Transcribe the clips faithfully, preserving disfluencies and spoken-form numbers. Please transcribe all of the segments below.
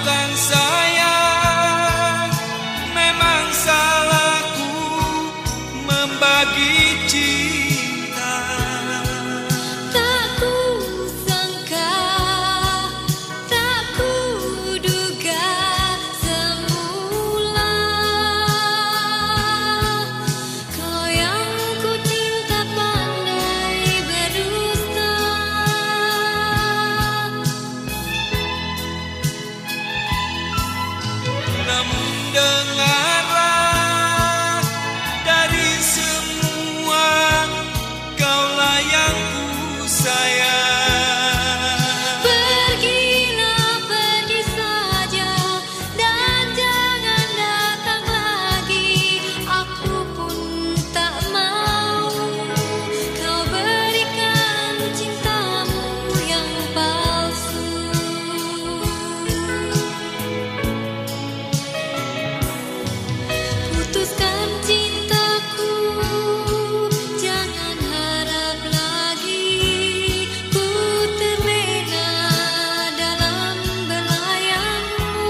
Maafkan saya, memang salahku membagi cinta. Tak kusangka, tak kuduga semula kau yang ku cinta pandai berdusta. Namun dengarlah, dari semua kaulah yang ku sayang. Pergilah, pergi saja dan jangan datang lagi. Aku pun tak mau kau berikan cintamu yang palsu. Putuskan cintaku, jangan harap lagi ku terlena dalam belayarmu.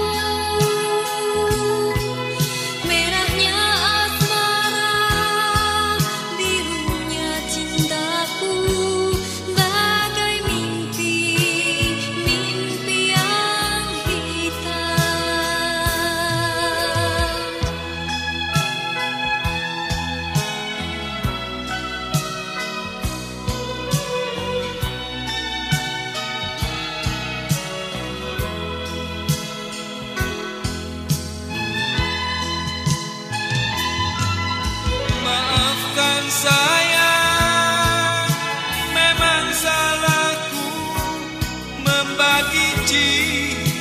Merahnya asmara, birunya cintaku, bagai mimpi, mimpi yang hitam. Maafkan saya, memang salahku membagi cinta.